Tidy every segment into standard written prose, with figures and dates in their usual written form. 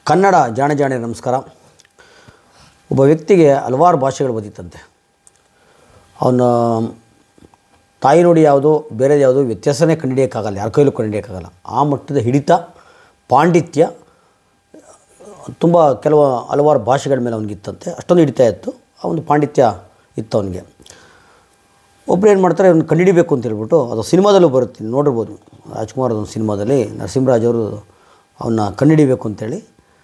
ಕನ್ನಡ ಜಾಣೆ ಜಾಣೆ ನಮಸ್ಕಾರ. ಒಬ್ಬ ವ್ಯಕ್ತಿಗೆ ಹಲವಾರು ಭಾಷೆಗಳು ಬದಿತ್ತಂತೆ. ಅವನ ತಾಯಿ ನುಡಿ ಯಾವುದು ಬೇರೆದು ಯಾವುದು ವ್ಯತ್ಯಾಸನೇ ಕಂಡುಹಿಡಿಯೋಕ್ಕಾಗಲ್ಲ, ಯಾರ ಕೈಲೂ ಕಂಡುಹಿಡಿಯೋಕ್ಕಾಗಲ್ಲ. ಆ ಮಟ್ಟದ ಹಿಡಿತ, ಪಾಂಡಿತ್ಯ ತುಂಬ ಹಲವಾರು ಭಾಷೆಗಳ ಮೇಲೆ ಅವನಿಗಿತ್ತಂತೆ. ಅಷ್ಟೊಂದು ಹಿಡಿತಾ ಇತ್ತು, ಆ ಒಂದು ಪಾಂಡಿತ್ಯ ಇತ್ತು ಅವನಿಗೆ. ಒಬ್ಬರು ಏನು ಮಾಡ್ತಾರೆ, ಅವ್ನು ಕಂಡುಹಿಡಿಬೇಕು ಅಂತ ಹೇಳ್ಬಿಟ್ಟು, ಅದು ಸಿನಿಮಾದಲ್ಲೂ ಬರುತ್ತೆ, ನೋಡಿರ್ಬೋದು. ರಾಜ್ಕುಮಾರ್ ಅದೊಂದು ಸಿನಿಮಾದಲ್ಲಿ ನರಸಿಂಹರಾಜ್ ಅವರು ಅವನ್ನ ಕಂಡುಹಿಡಿಬೇಕು ಅಂತೇಳಿ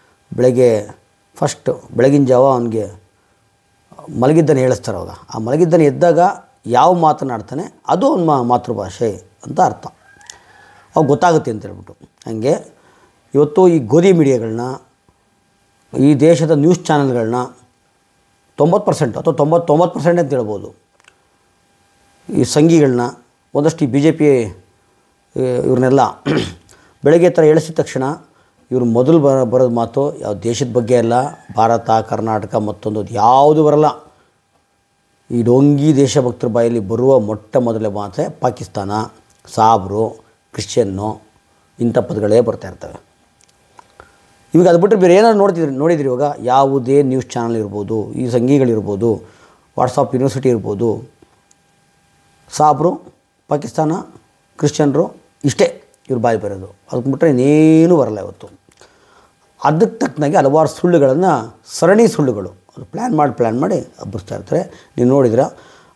ಬೆಳಗಿನ ಜಾವ ಅವನಿಗೆ ಮಲಗಿದ್ದನ್ನು ಹೇಳಿಸ್ತಾರೆ. ಅವಾಗ ಆ ಮಲಗಿದ್ದನ್ನು ಎದ್ದಾಗ ಯಾವ ಮಾತನಾಡ್ತಾನೆ ಅದು ಅವನ ಮಾತೃಭಾಷೆ ಅಂತ ಅರ್ಥ. ಅವಾಗ ಗೊತ್ತಾಗುತ್ತೆ ಅಂತ ಹೇಳ್ಬಿಟ್ಟು. ಹಾಗೆ ಇವತ್ತು ಈ ಗೋಧಿ ಮೀಡಿಯಾಗಳನ್ನ, ಈ ದೇಶದ ನ್ಯೂಸ್ ಚಾನಲ್ಗಳನ್ನ 90% ಅಥವಾ 99% ಅಂತ ಹೇಳ್ಬೋದು, ಈ ಸಂಘಿಗಳನ್ನ ಒಂದಷ್ಟು ಈ BJP ಇವ್ರನ್ನೆಲ್ಲ ಬೆಳಗ್ಗೆ ಥರ ಎಳಿಸಿದ ತಕ್ಷಣ ಇವರು ಮೊದಲು ಬರೋದು ಮಾತು ಯಾವ ದೇಶದ ಬಗ್ಗೆ ಅಲ್ಲ, ಭಾರತ, ಕರ್ನಾಟಕ ಮತ್ತೊಂದು ಯಾವುದು ಬರಲ್ಲ. ಈ ಡೊಂಗಿ ದೇಶಭಕ್ತರ ಬಾಯಲ್ಲಿ ಬರುವ ಮೊದಲ ಮಾತೆ ಪಾಕಿಸ್ತಾನ, ಸಾಬ್ರು, ಕ್ರಿಶ್ಚಿಯನ್ನು, ಇಂಥ ಪದಗಳೇ ಬರ್ತಾ ಇರ್ತವೆ. ಇವಾಗ ಅದು ಬಿಟ್ಟರೆ ಬೇರೆ ಏನಾದ್ರು ನೋಡಿದ್ರಿ ಇವಾಗ ಯಾವುದೇ ನ್ಯೂಸ್ ಚಾನಲ್ ಇರ್ಬೋದು, ಈ ಸಂಘಿಗಳಿರ್ಬೋದು, ವಾಟ್ಸಪ್ ಯೂನಿವರ್ಸಿಟಿ ಇರ್ಬೋದು, ಸಾಬ್ರು, ಪಾಕಿಸ್ತಾನ, ಕ್ರಿಶ್ಚಿಯನ್ರು, ಇಷ್ಟೇ ಇವ್ರು ಬಾಯಿ ಬರೋದು. ಅದಕ್ಕೆ ಬಿಟ್ಟರೆ ಇನ್ನೇನೂ ಬರಲ್ಲ ಇವತ್ತು. ಅದಕ್ಕೆ ತಕ್ಕನಾಗಿ ಹಲವಾರು ಸುಳ್ಳುಗಳನ್ನು, ಸರಣಿ ಸುಳ್ಳುಗಳು ಅದು ಪ್ಲ್ಯಾನ್ ಮಾಡಿ ಹಬ್ಬಿಸ್ತಾ ಇರ್ತಾರೆ. ನೀವು ನೋಡಿದ್ರೆ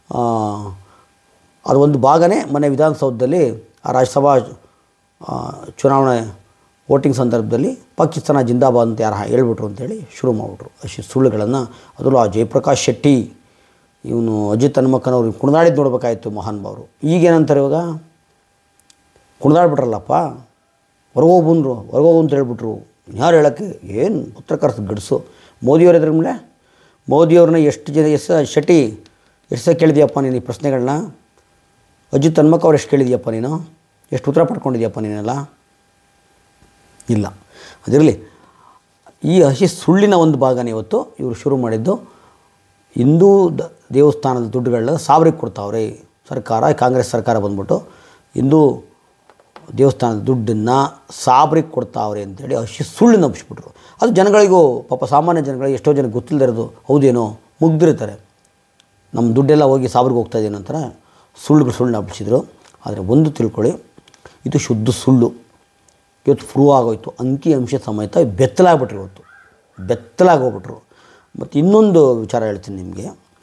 ಅದು ಒಂದು ಭಾಗನೇ ಮೊನ್ನೆ ವಿಧಾನಸೌಧದಲ್ಲಿ ಆ ರಾಜ್ಯಸಭಾ ಚುನಾವಣೆ ವೋಟಿಂಗ್ ಸಂದರ್ಭದಲ್ಲಿ ಪಾಕಿಸ್ತಾನ ಜಿಂದಾಬಾದ್ ಅಂತ ಯಾರು ಹೇಳ್ಬಿಟ್ರು ಅಂತೇಳಿ ಶುರು ಮಾಡಿಬಿಟ್ರು. ಅಷ್ಟು ಸುಳ್ಳುಗಳನ್ನು. ಅದರಲ್ಲೂ ಆ ಜಯಪ್ರಕಾಶ್ ಶೆಟ್ಟಿ, ಇವನು ಅಜಿತ್ ಹನುಮಕ್ಕನವ್ರು ಕುಣಿದಾಡಿದ್ದು ನೋಡ್ಬೇಕಾಯಿತು ಮಹಾನುಭಾವರು. ಈಗೇನಂತಾರೆ ಇವಾಗ, ಕುಣಿದಾಡ್ಬಿಟ್ರಲ್ಲಪ್ಪ, ಹೊರಗೋಗು ಅಂತ ಹೇಳ್ಬಿಟ್ರು. ಯಾರು ಹೇಳೋಕ್ಕೆ ಏನು ಪತ್ರಕರ್ತ ಗಡಿಸು. ಮೋದಿಯವ್ರು ಇದ್ರ ಮೇಲೆ ಮೋದಿಯವ್ರನ್ನ ಎಷ್ಟು ಸಹ ಕೇಳಿದೆಯಪ್ಪ ನೀನು ಈ ಪ್ರಶ್ನೆಗಳನ್ನ? ಅಜಿತ್ ಹನುಮಕ್ಕ ಅವ್ರು ಎಷ್ಟು ಕೇಳಿದೆಯಪ್ಪ ನೀನು? ಎಷ್ಟು ಉತ್ತರ ಪಡ್ಕೊಂಡಿದ್ಯಪ್ಪ ನೀನೆಲ್ಲ? ಇಲ್ಲ. ಅದಿರಲಿ. ಈ ಸುಳ್ಳಿನ ಒಂದು ಭಾಗನೇ ಇವತ್ತು ಇವರು ಶುರು ಮಾಡಿದ್ದು. ಹಿಂದೂ ದೇವಸ್ಥಾನದ ದುಡ್ಡುಗಳನ್ನ ಸಾಬ್ರಿಗೆ ಕೊಡ್ತಾವ್ರೆ ಸರ್ಕಾರ, ಕಾಂಗ್ರೆಸ್ ಸರ್ಕಾರ ಬಂದ್ಬಿಟ್ಟು ಹಿಂದೂ ದೇವಸ್ಥಾನದ ದುಡ್ಡನ್ನು ಸಾಬ್ರಿಗೆ ಕೊಡ್ತಾವ್ರೆ ಅಂತೇಳಿ ಸುಳ್ಳನ್ನು ಹಬ್ಬಿಸ್ಬಿಟ್ರು. ಅದು ಜನಗಳಿಗೂ, ಪಾಪ ಸಾಮಾನ್ಯ ಜನಗಳಿಗೆ ಎಷ್ಟೋ ಜನಕ್ಕೆ ಗೊತ್ತಿಲ್ಲದೆ ಇರೋದು, ಹೌದೇನೋ ಮುಗ್ದಿರ್ತಾರೆ, ನಮ್ಮ ದುಡ್ಡೆಲ್ಲ ಹೋಗಿ ಸಾಬ್ರಿಗೆ ಹೋಗ್ತಾ ಇದೆ ನಂತರ ಸುಳ್ಳನ್ನ ಹಬ್ಬಿಸಿದ್ರು. ಆದರೆ ಒಂದು ತಿಳ್ಕೊಳ್ಳಿ, ಇದು ಶುದ್ಧ ಸುಳ್ಳು. ಇವತ್ತು ಪ್ರೂವ್ ಆಗೋಯ್ತು, ಅಂಕಿ ಅಂಶ ಸಮೇತ ಬೆತ್ತಲಾಗೋಗ್ಬಿಟ್ರು. ಮತ್ತು ಇನ್ನೊಂದು ವಿಚಾರ ಹೇಳ್ತೀನಿ ನಿಮಗೆ.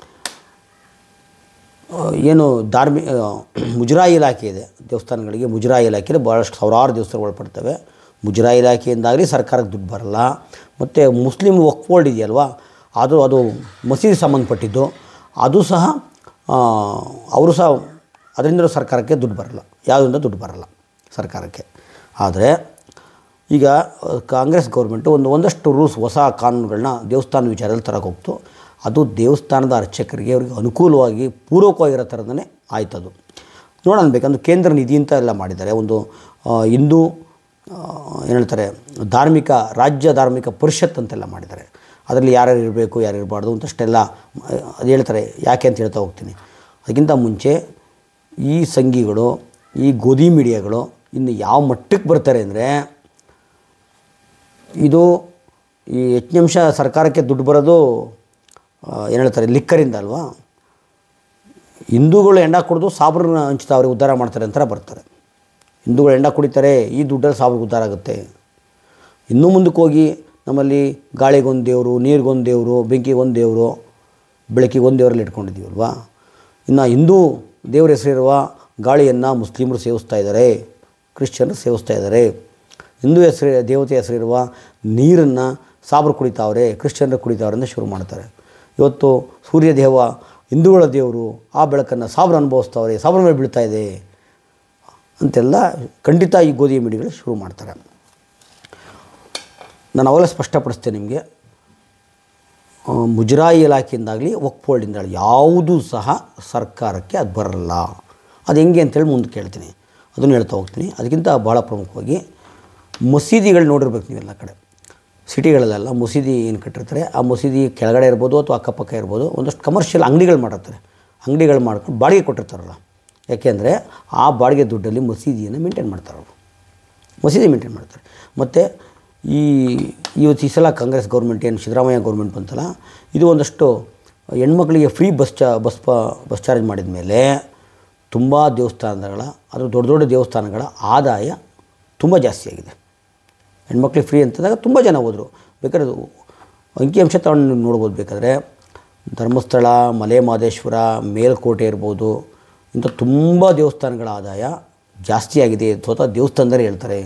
ಏನು ಮುಜರಾಯಿ ಇಲಾಖೆ ಇದೆ ದೇವಸ್ಥಾನಗಳಿಗೆ. ಮುಜರಾಯಿ ಇಲಾಖೆಯಲ್ಲಿ ಭಾಳಷ್ಟು ಸಾವಿರಾರು ದೇವಸ್ಥಾನಗಳು ಒಳಪಡ್ತವೆ. ಮುಜರಾಯಿ ಇಲಾಖೆಯಿಂದಾಗಲಿ ಸರ್ಕಾರಕ್ಕೆ ದುಡ್ಡು ಬರಲ್ಲ. ಮತ್ತು ಮುಸ್ಲಿಮ್ ವಕ್ಫ್ ಬೋರ್ಡ್ ಇದೆಯಲ್ವ, ಅದು ಮಸೀದಿ ಸಂಬಂಧಪಟ್ಟಿದ್ದು, ಅದು ಸಹ ಅವರು ಸಹ ಅದರಿಂದ ಸರ್ಕಾರಕ್ಕೆ ದುಡ್ಡು ಬರಲ್ಲ, ಯಾವುದರಿಂದ ದುಡ್ಡು ಬರಲ್ಲ ಸರ್ಕಾರಕ್ಕೆ. ಆದರೆ ಈಗ ಕಾಂಗ್ರೆಸ್ ಗೌರ್ಮೆಂಟು ಒಂದಷ್ಟು ರೂಲ್ಸ್, ಹೊಸ ಕಾನೂನುಗಳನ್ನ ದೇವಸ್ಥಾನ ವಿಚಾರದಲ್ಲಿ ತರಕ್ಕೆ ಹೋಗ್ತು. ಅದು ದೇವಸ್ಥಾನದ ಅರ್ಚಕರಿಗೆ ಅವರಿಗೆ ಅನುಕೂಲವಾಗಿ ಪೂರಕವಾಗಿರೋ ಥರದನೇ ಆಯ್ತದು. ನೋಡೋಣ, ಬೇಕಂದ್ರೆ ಕೇಂದ್ರ ನಿಧಿ ಅಂತ ಎಲ್ಲ ಮಾಡಿದ್ದಾರೆ. ಒಂದು ಹಿಂದೂ ಏನು ಹೇಳ್ತಾರೆ, ರಾಜ್ಯ ಧಾರ್ಮಿಕ ಪರಿಷತ್ ಅಂತೆಲ್ಲ ಮಾಡಿದ್ದಾರೆ. ಅದರಲ್ಲಿ ಯಾರ್ಯಾರು ಇರಬೇಕು, ಯಾರು ಇರಬಾರ್ದು ಅಂತಷ್ಟೆಲ್ಲ ಅದು ಹೇಳ್ತಾರೆ. ಯಾಕೆ ಅಂತ ಹೇಳ್ತಾ ಹೋಗ್ತೀನಿ. ಅದಕ್ಕಿಂತ ಮುಂಚೆ ಈ ಸಂಘಿಗಳು, ಈ ಗೋಧಿ ಮೀಡಿಯಾಗಳು ಇನ್ನು ಯಾವ ಮಟ್ಟಕ್ಕೆ ಬರ್ತಾರೆ ಅಂದರೆ, ಇದು ಈ ಹೆಚ್ಚಿನ ಸರ್ಕಾರಕ್ಕೆ ದುಡ್ಡು ಬರೋದು ಏನು ಹೇಳ್ತಾರೆ, ಲಿಕ್ಕರಿಂದ ಅಲ್ವಾ. ಹಿಂದೂಗಳು ಎಂಡ ಕುಡಿದು ಸಾಬ್ರನ್ನ ಹಂಚ್ತಾವ್ರೆ, ಉದ್ಧಾರ ಮಾಡ್ತಾರೆ ಅಂತ ಬರ್ತಾರೆ. ಹಿಂದೂಗಳು ಎಂಡ ಕುಡಿತಾರೆ, ಈ ದುಡ್ಡಲ್ಲಿ ಸಾಬ್ರಿಗೆ ಉದ್ಧಾರ ಆಗುತ್ತೆ. ಇನ್ನೂ ಮುಂದಕ್ಕೆ ಹೋಗಿ ನಮ್ಮಲ್ಲಿ ಗಾಳಿಗೊಂದು ದೇವರು, ನೀರಿಗೊಂದು ದೇವರು, ಬೆಂಕಿಗೊಂದು ದೇವರು, ಬೆಳಕಿಗೊಂದು ದೇವರಲ್ಲಿ ಇಟ್ಕೊಂಡಿದ್ದೀವಲ್ವ. ಇನ್ನು ಹಿಂದೂ ದೇವ್ರ ಹೆಸರಿರುವ ಗಾಳಿಯನ್ನು ಮುಸ್ಲಿಮರು ಸೇವಿಸ್ತಾ ಇದ್ದಾರೆ, ಕ್ರಿಶ್ಚಿಯನ್ರು ಸೇವಿಸ್ತಾ ಇದ್ದಾರೆ. ಹಿಂದೂ ದೇವತೆ ಹೆಸರಿರುವ ನೀರನ್ನು ಸಾಬ್ರು ಕುಡಿತಾವ್ರೆ, ಕ್ರಿಶ್ಚಿಯನ್ರು ಕುಡಿತಾವ್ರೆ ಅಂತ ಶುರು ಮಾಡ್ತಾರೆ. ಇವತ್ತು ಸೂರ್ಯ ದೇವ ಹಿಂದೂಗಳ ದೇವರು, ಆ ಬೆಳಕನ್ನು ಸಾಬ್ರು ಅನುಭವಿಸ್ತಾವ್ರೆ, ಸಾಬ್ರ ಮೇಲೆ ಬೀಳ್ತಾ ಇದೆ ಅಂತೆಲ್ಲ ಖಂಡಿತ ಈ ಗೋಧಿ ಮೀಡಿಯಾಗಳು ಶುರು ಮಾಡ್ತಾರೆ. ನಾನು ಅವೆಲ್ಲ ಸ್ಪಷ್ಟಪಡಿಸ್ತೇನೆ ನಿಮಗೆ. ಮುಜರಾಯಿ ಇಲಾಖೆಯಿಂದಾಗಲಿ ವಕ್ಫ್ ಬೋರ್ಡಿಂದಾಗಲಿ ಯಾವುದೂ ಸಹ ಸರ್ಕಾರಕ್ಕೆ ಅದು ಬರಲ್ಲ. ಅದು ಹೆಂಗೆ ಅಂತೇಳಿ ಮುಂದೆ ಕೇಳ್ತೀನಿ, ಅದನ್ನು ಹೇಳ್ತಾ ಹೋಗ್ತೀನಿ. ಅದಕ್ಕಿಂತ ಭಾಳ ಪ್ರಮುಖವಾಗಿ ಮಸೀದಿಗಳು ನೋಡಿರ್ಬೇಕು ನೀವೆಲ್ಲ ಕಡೆ. ಸಿಟಿಗಳಲ್ಲೆಲ್ಲ ಮಸೀದಿ ಏನು ಕಟ್ಟಿರ್ತಾರೆ, ಆ ಮಸೀದಿ ಕೆಳಗಡೆ ಇರ್ಬೋದು ಅಥವಾ ಅಕ್ಕಪಕ್ಕ ಇರ್ಬೋದು, ಒಂದಷ್ಟು ಕಮರ್ಷಿಯಲ್ ಅಂಗಡಿಗಳು ಮಾಡಿರ್ತಾರೆ. ಅಂಗಡಿಗಳು ಮಾಡ್ಕೊಂಡು ಬಾಡಿಗೆ ಕೊಟ್ಟಿರ್ತಾರಲ್ಲ. ಯಾಕೆಂದರೆ ಆ ಬಾಡಿಗೆ ದುಡ್ಡಲ್ಲಿ ಮಸೀದಿಯನ್ನು ಮೇಂಟೈನ್ ಮಾಡ್ತಾರೆ ಅವರು, ಮಸೀದಿ ಮೇಂಟೈನ್ ಮಾಡ್ತಾರೆ. ಮತ್ತು ಈ ಇವತ್ತು ಈ ಸಲ ಕಾಂಗ್ರೆಸ್ ಗೌರ್ಮೆಂಟ್ ಏನು ಸಿದ್ದರಾಮಯ್ಯ ಗೌರ್ಮೆಂಟ್ ಬಂತಲ್ಲ, ಇದು ಒಂದಷ್ಟು ಹೆಣ್ಮಕ್ಳಿಗೆ ಫ್ರೀ ಬಸ್ ಚಾರ್ಜ್ ಮಾಡಿದ ಮೇಲೆ ತುಂಬ ದೇವಸ್ಥಾನಗಳ ಅದು ದೊಡ್ಡ ದೊಡ್ಡ ದೇವಸ್ಥಾನಗಳ ಆದಾಯ ತುಂಬ ಜಾಸ್ತಿಯಾಗಿದೆ. ಹೆಣ್ಮಕ್ಳಿಗೆ ಫ್ರೀ ಅಂತಂದಾಗ ತುಂಬ ಜನ ಹೋದರು. ಬೇಕಾದ್ರೆ ಅಂಕಿಅಂಶ ತಗೊಂಡು ನೋಡ್ಬೋದು. ಬೇಕಾದರೆ ಧರ್ಮಸ್ಥಳ, ಮಲೆ ಮಹದೇಶ್ವರ, ಮೇಲ್ಕೋಟೆ ಇರ್ಬೋದು, ಇಂಥ ತುಂಬ ದೇವಸ್ಥಾನಗಳ ಆದಾಯ ಜಾಸ್ತಿಯಾಗಿದೆ ಸ್ವತಃ ದೇವಸ್ಥಾನದಲ್ಲಿ ಹೇಳ್ತಾರೆ.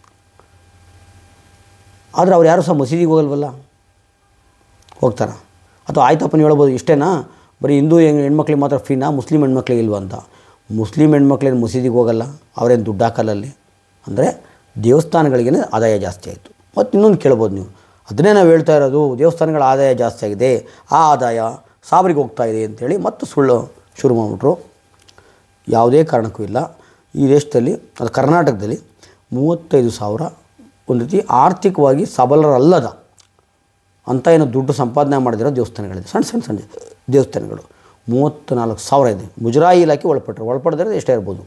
ಆದರೆ ಅವ್ರು ಯಾರೂ ಸಹ ಮಸೀದಿಗೆ ಹೋಗಲ್ವಲ್ಲ, ಹೋಗ್ತಾರ? ಅಥವಾ ಆಯ್ತಪ್ಪ ನೀವು ಹೇಳ್ಬೋದು ಇಷ್ಟೇನಾ, ಬರೀ ಹಿಂದೂ ಹೆಣ್ಮಕ್ಳಿಗೆ ಮಾತ್ರ ಫ್ರೀನಾ, ಮುಸ್ಲಿಂ ಹೆಣ್ಮಕ್ಳಿಗೆ ಇಲ್ವ ಅಂತ. ಮುಸ್ಲಿಂ ಹೆಣ್ಮಕ್ಳೇನು ಮಸೀದಿಗೆ ಹೋಗಲ್ಲ, ಅವರೇನು ದುಡ್ಡು ಹಾಕಲ್ಲ ಅಲ್ಲಿ. ಅಂದರೆ ದೇವಸ್ಥಾನಗಳಿಗೇ ಆದಾಯ ಜಾಸ್ತಿ ಆಯಿತು. ಮತ್ತು ಇನ್ನೊಂದು ಕೇಳ್ಬೋದು ನೀವು, ಅದನ್ನೇ ನಾವು ಹೇಳ್ತಾ ಇರೋದು, ದೇವಸ್ಥಾನಗಳ ಆದಾಯ ಜಾಸ್ತಿ ಆಗಿದೆ, ಆ ಆದಾಯ ಸಾಬರಿಗೆ ಹೋಗ್ತಾ ಇದೆ ಅಂಥೇಳಿ ಮತ್ತು ಸುಳ್ಳು ಶುರು ಮಾಡಿಬಿಟ್ರು. ಯಾವುದೇ ಕಾರಣಕ್ಕೂ ಇಲ್ಲ. ಈ ದೇಶದಲ್ಲಿ, ಅದು ಕರ್ನಾಟಕದಲ್ಲಿ 35,000 ಒಂದು ರೀತಿ ಆರ್ಥಿಕವಾಗಿ ಸಬಲರಲ್ಲದ ಅಂತ ಏನು ದುಡ್ಡು ಸಂಪಾದನೆ ಮಾಡಿದಿರೋ ದೇವಸ್ಥಾನಗಳಿದೆ. ಸಣ್ಣ ದೇವಸ್ಥಾನಗಳು 34,000 ಇದೆ. ಮುಜರಾಯಿ ಇಲಾಖೆ ಒಳಪಡಿದ್ರೆ ಎಷ್ಟೇ ಇರ್ಬೋದು.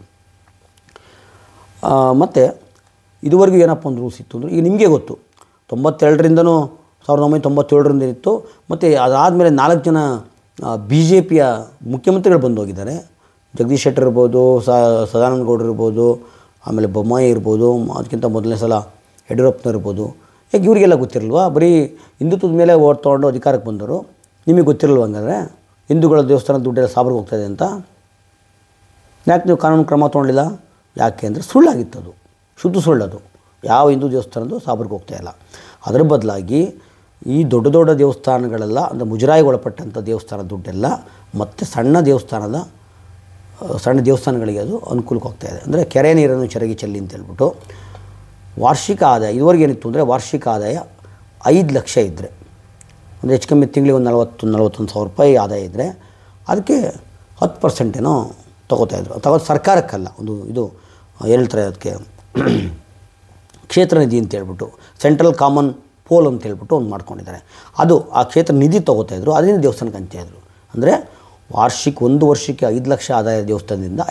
ಮತ್ತು ಇದುವರೆಗೂ ಏನಪ್ಪ ಒಂದು ರೂಲ್ಸ್ ಇತ್ತು ಅಂದರೆ, ಈಗ ನಿಮಗೆ ಗೊತ್ತು 92ರಿಂದನೂ 1997ರಿಂದ ಇತ್ತು. ಮತ್ತು ಅದಾದಮೇಲೆ 4 ಜನ BJPಯ ಮುಖ್ಯಮಂತ್ರಿಗಳು ಬಂದು ಹೋಗಿದ್ದಾರೆ. ಜಗದೀಶ್ ಶೆಟ್ಟರ್ ಇರ್ಬೋದು, ಸದಾನಂದ ಗೌಡರು ಇರ್ಬೋದು, ಆಮೇಲೆ ಬೊಮ್ಮಾಯಿ ಇರ್ಬೋದು, ಅದಕ್ಕಿಂತ ಮೊದಲನೇ ಸಲ ಯಡಿಯೂರಪ್ಪನವ್ರು ಇರ್ಬೋದು. ಯಾಕೆ ಇವರಿಗೆಲ್ಲ ಗೊತ್ತಿರಲ್ವಾ? ಬರೀ ಹಿಂದುತ್ವದ ಮೇಲೆ ಓಟ್ ತೊಗೊಂಡು ಅಧಿಕಾರಕ್ಕೆ ಬಂದವರು. ನಿಮಗೆ ಗೊತ್ತಿರಲ್ವ ಹಂಗಾದ್ರೆ ಹಿಂದೂಗಳ ದೇವಸ್ಥಾನದ ದುಡ್ಡೆಲ್ಲ ಸಾಬ್ರಿಗೆ ಹೋಗ್ತಾಯಿದೆ ಅಂತ? ಯಾಕೆ ನೀವು ಕಾನೂನು ಕ್ರಮ ತೊಗೊಂಡಿಲ್ಲ? ಯಾಕೆ ಅಂದರೆ ಸುಳ್ಳಾಗಿತ್ತು, ಅದು ಶುದ್ಧ ಸುಳ್ಳದು. ಯಾವ ಹಿಂದೂ ದೇವಸ್ಥಾನದ್ದು ಸಾಬ್ರಿಗೆ ಹೋಗ್ತಾಯಿಲ್ಲ. ಅದರ ಬದಲಾಗಿ ಈ ದೊಡ್ಡ ದೊಡ್ಡ ದೇವಸ್ಥಾನಗಳೆಲ್ಲ, ಅಂದರೆ ಮುಜರಾಯಿಗೆ ಒಳಪಟ್ಟಂಥ ದೇವಸ್ಥಾನದ ದುಡ್ಡೆಲ್ಲ ಮತ್ತು ಸಣ್ಣ ದೇವಸ್ಥಾನಗಳಿಗೆ ಅದು ಅನುಕೂಲಕ್ಕೆ ಹೋಗ್ತಾಯಿದೆ. ಅಂದರೆ ಕೆರೆ ನೀರನ್ನು ಚೆರಗಿ ಚೆಲ್ಲಿ ಅಂತ ಹೇಳ್ಬಿಟ್ಟು ವಾರ್ಷಿಕ ಆದಾಯ ಇದುವರೆಗೆ ಏನಿತ್ತು ಅಂದರೆ, ವಾರ್ಷಿಕ ಆದಾಯ 5 ಲಕ್ಷ ಇದ್ದರೆ, ಅಂದರೆ ಹೆಚ್ಚು ಕಮ್ಮಿ ತಿಂಗಳಿಗೆ ಒಂದು 40-41 ರೂಪಾಯಿ ಆದಾಯ ಇದ್ದರೆ ಅದಕ್ಕೆ 10% ಏನೋ ತೊಗೋತಾಯಿದ್ರು. ಸರ್ಕಾರಕ್ಕಲ್ಲ, ಒಂದು ಇದು ಹೇಳ್ತಾರೆ ಅದಕ್ಕೆ ಕ್ಷೇತ್ರ ನಿಧಿ ಅಂತ ಹೇಳ್ಬಿಟ್ಟು, ಸೆಂಟ್ರಲ್ ಕಾಮನ್ ಪೋಲ್ ಅಂತ ಹೇಳ್ಬಿಟ್ಟು ಒಂದು ಮಾಡ್ಕೊಂಡಿದ್ದಾರೆ. ಅದು ಆ ಕ್ಷೇತ್ರ ನಿಧಿ ತೊಗೋತಾಯಿದ್ರು, ಅದರಿಂದ ದೇವಸ್ಥಾನಕ್ಕೆ ಹಂಚ್ತಾಯಿದ್ರು. ಅಂದರೆ ಒಂದು ವರ್ಷಕ್ಕೆ 5 ಲಕ್ಷ ಆದಾಯ ದೇವಸ್ಥಾನದಿಂದ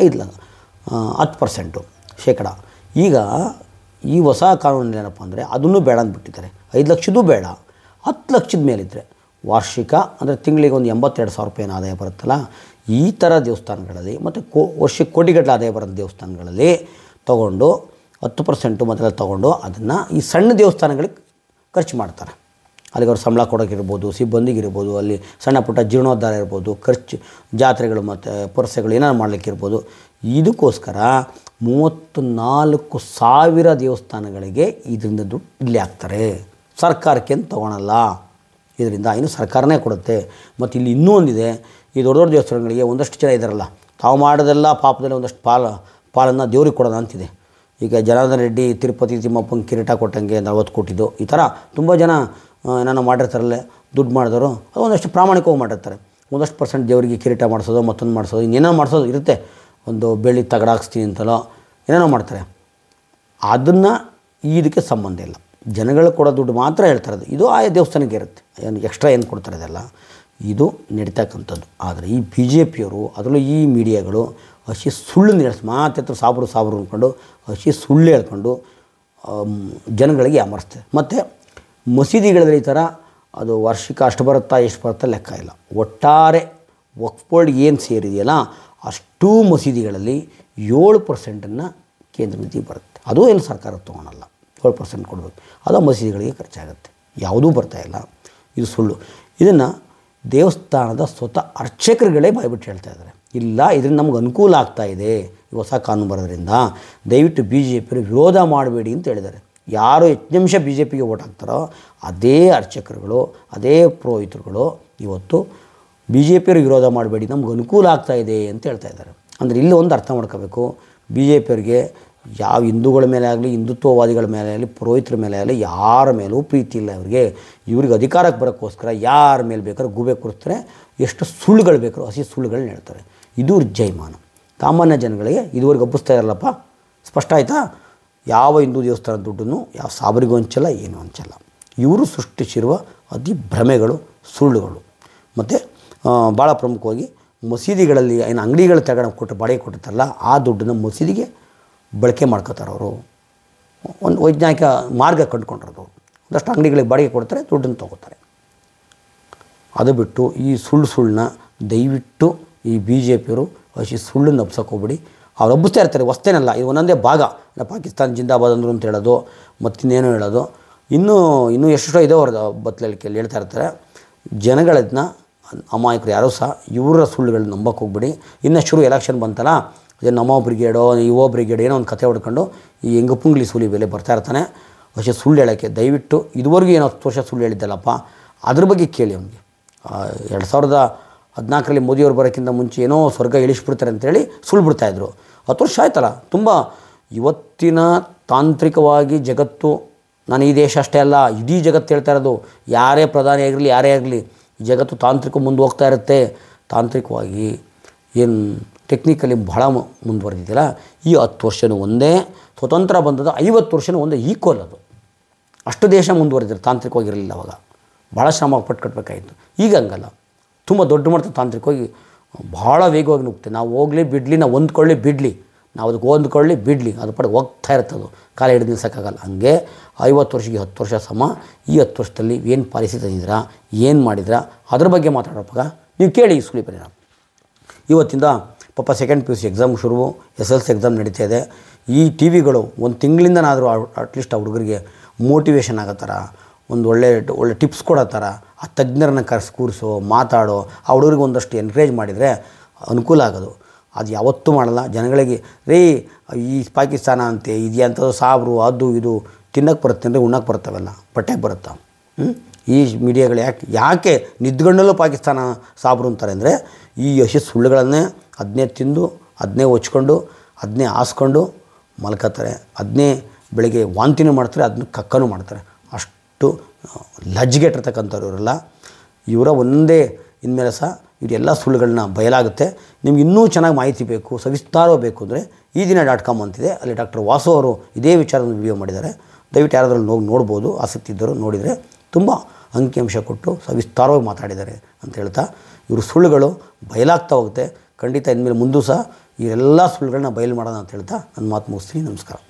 10% ಈಗ ಈ ಹೊಸ ಕಾನೂನಲ್ಲಿ ಏನಪ್ಪ ಅಂದರೆ, ಅದನ್ನು ಬೇಡ ಅಂದ್ಬಿಟ್ಟಿದ್ದಾರೆ. 5 ಲಕ್ಷದ್ದು ಬೇಡ, 10 ಲಕ್ಷದ ಮೇಲಿದ್ದರೆ ವಾರ್ಷಿಕ ಅಂದರೆ ತಿಂಗಳಿಗೆ ಒಂದು 82,000 ರೂಪಾಯಿ ಆದಾಯ ಬರುತ್ತಲ್ಲ, ಈ ಥರ ದೇವಸ್ಥಾನಗಳಲ್ಲಿ ಮತ್ತು ವರ್ಷಕ್ಕೆ ಕೋಟಿಗಟ್ಟಲೆ ಆದಾಯ ಬರೋ ದೇವಸ್ಥಾನಗಳಲ್ಲಿ ತೊಗೊಂಡು 10% ಮೊದಲ ತೊಗೊಂಡು ಅದನ್ನು ಈ ಸಣ್ಣ ದೇವಸ್ಥಾನಗಳಿಗೆ ಖರ್ಚು ಮಾಡ್ತಾರೆ. ಅಲ್ಲಿಗೆ ಅವ್ರು ಸಂಬಳ ಕೊಡೋಕ್ಕಿರ್ಬೋದು, ಸಿಬ್ಬಂದಿಗಿರ್ಬೋದು, ಅಲ್ಲಿ ಸಣ್ಣ ಪುಟ್ಟ ಜೀರ್ಣೋದ್ಧಾರ ಇರ್ಬೋದು, ಖರ್ಚು ಜಾತ್ರೆಗಳು ಮತ್ತು ಪರಸೆಗಳು ಏನಾರು ಮಾಡಲಿಕ್ಕಿರ್ಬೋದು. ಇದಕ್ಕೋಸ್ಕರ 34,000 ದೇವಸ್ಥಾನಗಳಿಗೆ ಇದರಿಂದ ದುಡ್ಡು ಇಲ್ಲಿ ಹಾಕ್ತಾರೆ. ಸರ್ಕಾರಕ್ಕೆ ಅಂತ ತೊಗೊಳಲ್ಲ, ಇದರಿಂದ ಇನ್ನು ಸರ್ಕಾರನೇ ಕೊಡುತ್ತೆ. ಮತ್ತು ಇಲ್ಲಿ ಇನ್ನೂ ಒಂದಿದೆ, ಈ ದೊಡ್ಡ ದೊಡ್ಡ ದೇವಸ್ಥಾನಗಳಿಗೆ ಒಂದಷ್ಟು ಜನ ಇದ್ದಾರಲ್ಲ, ತಾವು ಮಾಡೋದೆಲ್ಲ ಪಾಪದಲ್ಲಿ ಒಂದಷ್ಟು ಪಾಲನ್ನು ದೇವ್ರಿಗೆ ಕೊಡೋಣ ಅಂತಿದೆ. ಈಗ ಜನಾರ್ದನ ರೆಡ್ಡಿ ತಿರುಪತಿ ತಿಮ್ಮಪ್ಪಂಗೆ ಕಿರೀಟ ಕೊಟ್ಟಂಗೆ 40 ಕೋಟಿದು, ಈ ಥರ ತುಂಬ ಜನ ಏನಾರು ಮಾಡಿರ್ತಾರಲ್ಲ, ದುಡ್ಡು ಮಾಡಿದವರು ಅದು ಒಂದಷ್ಟು ಪ್ರಾಮಾಣಿಕವಾಗಿ ಮಾಡಿರ್ತಾರೆ. ಒಂದಷ್ಟು % ದೇವರಿಗೆ ಕಿರೀಟ ಮಾಡಿಸೋದು, ಮತ್ತೊಂದು ಮಾಡಿಸೋದು, ಇನ್ನೇನೋ ಮಾಡಿಸೋದು ಇರುತ್ತೆ. ಒಂದು ಬೆಳ್ಳಿ ತಗಡ ಹಾಕ್ಸ್ತೀನಿ ಅಂತಲೋ ಏನೇನೋ ಮಾಡ್ತಾರೆ. ಅದನ್ನು ಇದಕ್ಕೆ ಸಂಬಂಧ ಇಲ್ಲ. ಜನಗಳು ಕೊಡೋ ದುಡ್ಡು ಮಾತ್ರ ಹೇಳ್ತಾರೆ. ಇದು ಆಯಾ ದೇವಸ್ಥಾನಕ್ಕೆ ಇರುತ್ತೆ, ಏನು ಎಕ್ಸ್ಟ್ರಾ ಏನು ಕೊಡ್ತಾರೆ ಅದೆಲ್ಲ ಇದು ನಡೀತಕ್ಕಂಥದ್ದು. ಆದರೆ ಈ BJPಯವರು, ಅದರಲ್ಲೂ ಈ ಮೀಡಿಯಾಗಳು ಹಸಿ ಸುಳ್ಳು ನಡೆಸಿ ಮಾತ್ರ ಸಾಬ್ರು ಅಂದ್ಕೊಂಡು ಹಸಿ ಸುಳ್ಳು ಹೇಳ್ಕೊಂಡು ಜನಗಳಿಗೆ ಯಾಮರಿಸ್ತಾರೆ. ಮತ್ತು ಮಸೀದಿಗಳಲ್ಲಿ ಈ ಥರ ಅದು ವಾರ್ಷಿಕ ಅಷ್ಟು ಬರುತ್ತಾ ಎಷ್ಟು ಬರುತ್ತಾ ಲೆಕ್ಕ ಇಲ್ಲ. ಒಟ್ಟಾರೆ ವಕ್ಫ್ ಬೋರ್ಡ್ ಏನು ಸೇರಿದೆಯಲ್ಲ ಅಷ್ಟೂ ಮಸೀದಿಗಳಲ್ಲಿ 7% ಕೇಂದ್ರ ನಿಧಿ ಬರುತ್ತೆ. ಅದು ಏನು ಸರ್ಕಾರ ತೊಗೊಳಲ್ಲ, 7% ಕೊಡಬೇಕು. ಅದು ಮಸೀದಿಗಳಿಗೆ ಖರ್ಚಾಗುತ್ತೆ, ಯಾವುದೂ ಬರ್ತಾಯಿಲ್ಲ. ಇದು ಸುಳ್ಳು. ಇದನ್ನು ದೇವಸ್ಥಾನದ ಸ್ವತಃ ಅರ್ಚಕರುಗಳೇ ಬಾಯ್ಬಿಟ್ಟು ಹೇಳ್ತಾ ಇದ್ದಾರೆ. ಇಲ್ಲ, ಇದರಿಂದ ನಮ್ಗೆ ಅನುಕೂಲ ಆಗ್ತಾಯಿದೆ ಈ ಹೊಸ ಕಾನೂನು ಬರೋದ್ರಿಂದ, ದಯವಿಟ್ಟು BJPಯವರು ವಿರೋಧ ಮಾಡಬೇಡಿ ಅಂತ ಹೇಳಿದ್ದಾರೆ. ಯಾರು ಹೆಚ್ಚು ನಿಮಿಷ BJPಗೆ ಓಟ್ ಹಾಕ್ತಾರೋ ಅದೇ ಅರ್ಚಕರುಗಳು, ಅದೇ ಪುರೋಹಿತರುಗಳು ಇವತ್ತು BJPಯವ್ರಿಗೆ ವಿರೋಧ ಮಾಡಬೇಡಿ, ನಮ್ಗೆ ಅನುಕೂಲ ಆಗ್ತಾಯಿದೆ ಅಂತ ಹೇಳ್ತಾ ಇದ್ದಾರೆ. ಅಂದರೆ ಇಲ್ಲಿ ಒಂದು ಅರ್ಥ ಮಾಡ್ಕೋಬೇಕು, BJPಯವ್ರಿಗೆ ಯಾವ ಹಿಂದೂಗಳ ಮೇಲೆ ಆಗಲಿ, ಹಿಂದುತ್ವವಾದಿಗಳ ಮೇಲೆ ಆಗಲಿ, ಪುರೋಹಿತರ ಮೇಲೆ ಆಗಲಿ ಯಾರ ಮೇಲೂ ಪ್ರೀತಿ ಇಲ್ಲ. ಇವ್ರಿಗೆ ಅಧಿಕಾರಕ್ಕೆ ಬರೋಕ್ಕೋಸ್ಕರ ಯಾರ ಮೇಲೆ ಬೇಕಾದ್ರೂ ಗೂಬೆ ಕೊಡ್ತಾರೆ, ಎಷ್ಟು ಸುಳ್ಳುಗಳು ಬೇಕಾದ್ರೂ ಹಸಿ ಸುಳ್ಳುಗಳನ್ನ ಹೇಳ್ತಾರೆ. ಇದು ಜೈಮಾನ. ಸಾಮಾನ್ಯ ಜನಗಳಿಗೆ ಇದುವರೆಗೆ ಹಬ್ಬಿಸ್ತಾ ಇರಲ್ಲಪ್ಪ. ಸ್ಪಷ್ಟ ಆಯಿತಾ? ಯಾವ ಹಿಂದೂ ದೇವಸ್ಥಾನದ ದುಡ್ಡನ್ನು ಯಾವ ಸಾಬರಿಗೂ ಹಂಚಲ್ಲ, ಏನೂ ಹಂಚಲ್ಲ. ಇವರು ಸೃಷ್ಟಿಸಿರುವ ಅತಿ ಭ್ರಮೆಗಳು, ಸುಳ್ಳುಗಳು. ಮತ್ತು ಭಾಳ ಪ್ರಮುಖವಾಗಿ ಮಸೀದಿಗಳಲ್ಲಿ ಏನು ಅಂಗಡಿಗಳು ತಗೊಂಡು ಬಾಡಿಗೆ ಕೊಟ್ಟಿರ್ತಾರಲ್ಲ, ಆ ದುಡ್ಡನ್ನು ಮಸೀದಿಗೆ ಬಳಕೆ ಮಾಡ್ಕೋತಾರೆ ಅವರು. ಒಂದು ವೈಜ್ಞಾನಿಕ ಮಾರ್ಗ ಕಂಡುಕೊಂಡಿರೋದು. ಒಂದಷ್ಟು ಅಂಗಡಿಗಳಿಗೆ ಬಾಡಿಗೆ ಕೊಡ್ತಾರೆ, ದುಡ್ಡನ್ನು ತೊಗೋತಾರೆ. ಅದು ಬಿಟ್ಟು ಈ ಸುಳ್ಳನ್ನ ದಯವಿಟ್ಟು ಈ BJPಯವರು ಸುಳ್ಳನ್ನು ಹಬ್ಸೋಕೆ ಹೋಗ್ಬಿಡಿ. ಅವ್ರು ಹಬ್ಬಿಸ್ತಾ ಇರ್ತಾರೆ, ಹೊಸ್ತೇನಲ್ಲ, ಇದು ಒಂದೊಂದೇ ಭಾಗ. ಪಾಕಿಸ್ತಾನ ಜಿಂದಾಬಾದ್ ಅಂದರು ಅಂತ ಹೇಳೋದು, ಮತ್ತಿನ್ನೇನೋ ಹೇಳೋದು, ಇನ್ನೂ ಎಷ್ಟೋ ಇದೆ ಅವ್ರದ್ದು ಬತ್ತಲಿಕೆಯಲ್ಲಿ ಹೇಳ್ತಾ ಇರ್ತಾರೆ. ಜನಗಳನ್ನ ಅಮಾಯಕರು ಯಾರೂ ಸಹ ಇವರ ಸುಳ್ಳುಗಳನ್ನ ನಂಬಕ್ಕೆ ಹೋಗ್ಬಿಡಿ. ಇನ್ನಷ್ಟು ಎಲೆಕ್ಷನ್ ಬಂತಲ್ಲ, ಅದೇ ನಮೋ ಬ್ರಿಗೇಡೋ ಯುವ ಬ್ರಿಗೇಡ್ ಏನೋ ಒಂದು ಕತೆ ಹೊಡ್ಕೊಂಡು ಈ ಹೆಂಗಪುಂಗ್ಲಿ ಸೂಲಿ ಬೆಲೆ ಬರ್ತಾ ಇರ್ತಾನೆ. ಸುಳ್ಳು ಹೇಳೋಕ್ಕೆ ದಯವಿಟ್ಟು ಇದುವರೆಗೂ ಏನೋ 10 ವರ್ಷ ಸುಳ್ಳು ಹೇಳಿದ್ದಲ್ಲಪ್ಪ, ಅದ್ರ ಬಗ್ಗೆ ಕೇಳಿ ಅವನಿಗೆ. 2014ರಲ್ಲಿ ಮೋದಿಯವರು ಬರೋಕ್ಕಿಂತ ಮುಂಚೆ ಏನೋ ಸ್ವರ್ಗ ಇಳಿಸ್ಬಿಡ್ತಾರೆ ಅಂತೇಳಿ ಸುಳ್ಳು ಬಿಡ್ತಾಯಿದ್ರು. 10 ವರ್ಷ ಆಯ್ತಲ್ಲ. ತುಂಬ ಇವತ್ತಿನ ತಾಂತ್ರಿಕವಾಗಿ ಜಗತ್ತು, ನಾನು ಈ ದೇಶ ಅಷ್ಟೇ ಅಲ್ಲ, ಇಡೀ ಜಗತ್ತು ಹೇಳ್ತಾ ಇರೋದು, ಯಾರೇ ಪ್ರಧಾನಿ ಆಗಿರಲಿ ಯಾರೇ ಆಗಲಿ, ಜಗತ್ತು ತಾಂತ್ರಿಕ ಮುಂದೆ ಹೋಗ್ತಾ ಇರುತ್ತೆ. ತಾಂತ್ರಿಕವಾಗಿ ಏನು ಟೆಕ್ನಿಕಲಿ ಬಹಳ ಮುಂದುವರೆದಿದೆಯಲ್ಲ, ಈ 10 ವರ್ಷವೂ ಒಂದೇ, ಸ್ವತಂತ್ರ ಬಂದದ್ದು 50 ವರ್ಷವೂ ಒಂದೇ, ಈಕ್ವಲ್ ಅದು. ಅಷ್ಟು ದೇಶ ಮುಂದುವರೆದಿರೋ ತಾಂತ್ರಿಕವಾಗಿರಲಿಲ್ಲ ಅವಾಗ, ಭಾಳ ಶ್ರಮ ಪಟ್ಟು ಕಟ್ಟಬೇಕಾಯಿತು. ಈಗ ಹಂಗಲ್ಲ, ತುಂಬ ದೊಡ್ಡ ಮಟ್ಟದ ತಾಂತ್ರಿಕವಾಗಿ ಭಾಳ ವೇಗವಾಗಿ ನುಗ್ಗುತ್ತೆ. ನಾವು ಹೋಗಲಿ ಬಿಡಲಿ, ನಾವು ಹೊಂದ್ಕೊಳ್ಳಿ ಬಿಡಲಿ, ನಾವು ಅದಕ್ಕೆ ಹೊಂದ್ಕೊಳ್ಳಿ ಬಿಡಲಿ, ಅದು ಪಡೆ ಹೋಗ್ತಾ ಇರ್ತದೆ, ಕಾಲ ಹಿಡಿದು ನಿಲ್ಸೋಕ್ಕಾಗಲ್ಲ. ಹಂಗೆ 50 ವರ್ಷಕ್ಕೆ 10 ವರ್ಷ ಸಮ. ಈ 10 ವರ್ಷದಲ್ಲಿ ಏನು ಪಾಲಿಸಿ ತಂದಿದ್ದೀರಾ, ಏನು ಮಾಡಿದ್ರಾ, ಅದ್ರ ಬಗ್ಗೆ ಮಾತಾಡೋವಾಗ ನೀವು ಕೇಳಿ ಈ ಸುಳಿ ಪರಿಣಾಮ. ಇವತ್ತಿಂದ ಪಾಪ ಸೆಕೆಂಡ್ PUC ಎಕ್ಸಾಮ್ ಶುರು, SSLC ಎಕ್ಸಾಮ್ ನಡೀತಾ ಇದೆ. ಈ TVಗಳು ಒಂದು ತಿಂಗಳಿಂದನಾದರೂ ಅಟ್ಲೀಸ್ಟ್ ಆ ಹುಡುಗರಿಗೆ ಮೋಟಿವೇಶನ್ ಆಗೋ ಥರ, ಒಂದು ಒಳ್ಳೆ ಟಿಪ್ಸ್ ಕೊಡೋ ಥರ, ಆ ತಜ್ಞರನ್ನ ಕೂರಿಸೋ, ಮಾತಾಡೋ, ಆ ಹುಡುಗರಿಗೆ ಒಂದಷ್ಟು ಎನ್ಕರೇಜ್ ಮಾಡಿದರೆ ಅನುಕೂಲ ಆಗೋದು. ಅದು ಯಾವತ್ತೂ ಮಾಡಲ್ಲ. ಜನಗಳಿಗೆ ರೀ ಈ ಪಾಕಿಸ್ತಾನ ಅಂತೆ ಇದೆಯಾ ಅಂಥದ್ದು, ಸಾಬ್ರು ಅದು ಇದು ತಿನ್ನೋಕ್ಕೆ ಬರುತ್ತೆ ಅಂದರೆ ಉಣ್ಣೋಕ್ಕೆ ಬರ್ತವೆಲ್ಲ, ಬಟ್ಟೆಗೆ ಬರುತ್ತಾ? ಈ ಮೀಡಿಯಾಗಳು ಯಾಕೆ ನಿದ್ಗಣ್ಣಲ್ಲೂ ಪಾಕಿಸ್ತಾನ ಸಾಬ್ರು ಅಂತಾರೆ ಅಂದರೆ, ಈ ಸುಳ್ಳುಗಳನ್ನೇ ಅದನ್ನೇ ತಿಂದು, ಅದನ್ನೇ ಹೊಚ್ಕೊಂಡು, ಅದನ್ನೇ ಹಾಸ್ಕೊಂಡು ಮಲ್ಕೋತಾರೆ, ಅದನ್ನೇ ಬೆಳಗ್ಗೆ ವಾಂತಿನೂ ಮಾಡ್ತಾರೆ, ಅದನ್ನ ಕಕ್ಕನೂ ಮಾಡ್ತಾರೆ. ಅಷ್ಟು ಲಜ್ಜೆಗೆಟ್ಟಿರ್ತಕ್ಕಂಥವ್ರು ಇವರೆಲ್ಲ. ಇವರ ಒಂದೇ ಇನ್ಮೇಲೆ ಸಹ ಇವರೆಲ್ಲ ಸುಳ್ಳುಗಳನ್ನ ಬಯಲಾಗುತ್ತೆ. ನಿಮ್ಗೆ ಇನ್ನೂ ಚೆನ್ನಾಗಿ ಮಾಹಿತಿ ಬೇಕು, ಸವಿಸ್ತಾರವಾಗಿ ಬೇಕು ಅಂದರೆ eediನ.com ಅಂತಿದೆ, ಅಲ್ಲಿ ಡಾಕ್ಟರ್ ವಾಸು ಅವರು ಇದೇ ವಿಚಾರದ ವಿಡಿಯೋ ಮಾಡಿದ್ದಾರೆ. ದಯವಿಟ್ಟು ಯಾರಾದ್ರೂ ನೋಡ್ಬೋದು, ಆಸಕ್ತಿ ಇದ್ದರು ನೋಡಿದರೆ. ತುಂಬ ಅಂಕಿಅಂಶ ಕೊಟ್ಟು ಸವಿಸ್ತಾರವಾಗಿ ಮಾತಾಡಿದ್ದಾರೆ ಅಂತ ಹೇಳ್ತಾ, ಇವರು ಸುಳ್ಳುಗಳು ಬಯಲಾಗ್ತಾ ಹೋಗುತ್ತೆ. ಖಂಡಿತ ಇನ್ಮೇಲೆ ಮುಂದೂ ಸಹ ಇವರೆಲ್ಲ ಸುಳ್ಳುಗಳನ್ನ ಬಯಲು ಮಾಡೋಣ ಅಂತ ಹೇಳ್ತಾ ನನ್ನ ಮಾತು ಮುಗಿಸ್ತೀನಿ. ನಮಸ್ಕಾರ.